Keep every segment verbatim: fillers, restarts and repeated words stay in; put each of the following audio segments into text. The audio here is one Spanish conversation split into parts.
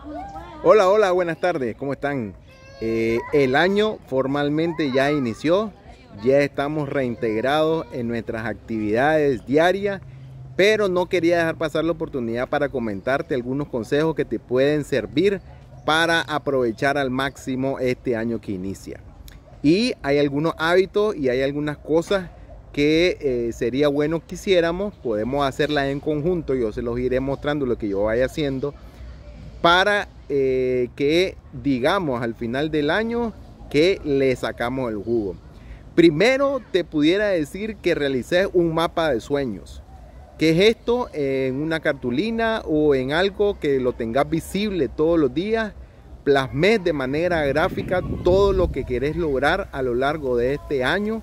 Hola, hola, buenas tardes, ¿cómo están? Eh, el año formalmente ya inició, ya estamos reintegrados en nuestras actividades diarias, pero no quería dejar pasar la oportunidad para comentarte algunos consejos que te pueden servir para aprovechar al máximo este año que inicia. Y hay algunos hábitos y hay algunas cosas que eh, sería bueno que hiciéramos, podemos hacerlas en conjunto, yo se los iré mostrando lo que yo vaya haciendo, para eh, que digamos al final del año que le sacamos el jugo. Primero te pudiera decir que realices un mapa de sueños. ¿Qué es esto? En una cartulina o en algo que lo tengas visible todos los días, plasmes de manera gráfica todo lo que querés lograr a lo largo de este año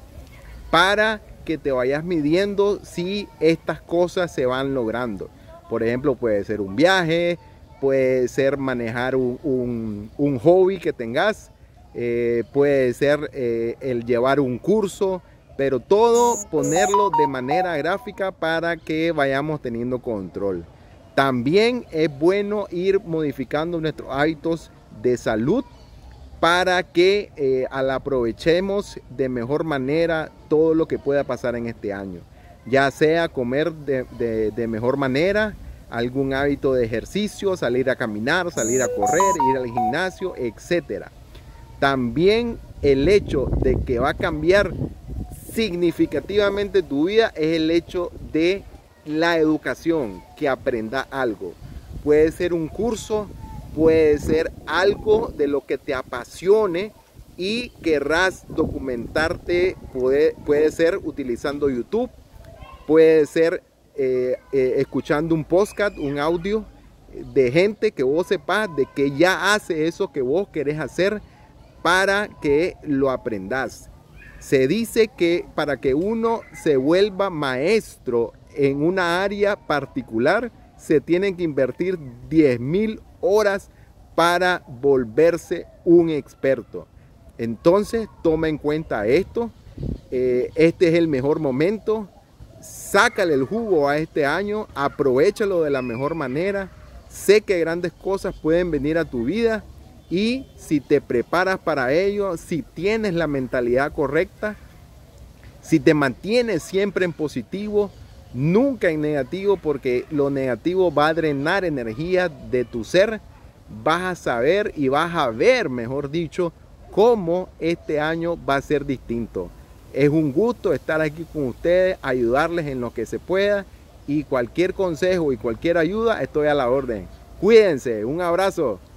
para que te vayas midiendo si estas cosas se van logrando. Por ejemplo, puede ser un viaje, puede ser manejar un, un, un hobby que tengas, eh, puede ser eh, el llevar un curso, pero todo ponerlo de manera gráfica para que vayamos teniendo control. También es bueno ir modificando nuestros hábitos de salud para que eh, al aprovechemos de mejor manera todo lo que pueda pasar en este año, ya sea comer de, de, de mejor manera, algún hábito de ejercicio, salir a caminar, salir a correr, ir al gimnasio, etcétera. También el hecho de que va a cambiar significativamente tu vida es el hecho de la educación, que aprenda algo. Puede ser un curso, puede ser algo de lo que te apasione y querrás documentarte, puede, puede ser utilizando YouTube, puede ser Eh, eh, escuchando un podcast, un audio de gente que vos sepas de que ya hace eso que vos querés hacer para que lo aprendas. Se dice que para que uno se vuelva maestro en una área particular se tienen que invertir diez mil horas para volverse un experto. Entonces toma en cuenta esto, eh, este es el mejor momento. Sácale el jugo a este año, aprovéchalo de la mejor manera. Sé que grandes cosas pueden venir a tu vida y si te preparas para ello, si tienes la mentalidad correcta, si te mantienes siempre en positivo, nunca en negativo, porque lo negativo va a drenar energía de tu ser, vas a saber y vas a ver, mejor dicho, cómo este año va a ser distinto. Es un gusto estar aquí con ustedes, ayudarles en lo que se pueda y cualquier consejo y cualquier ayuda estoy a la orden. Cuídense, un abrazo.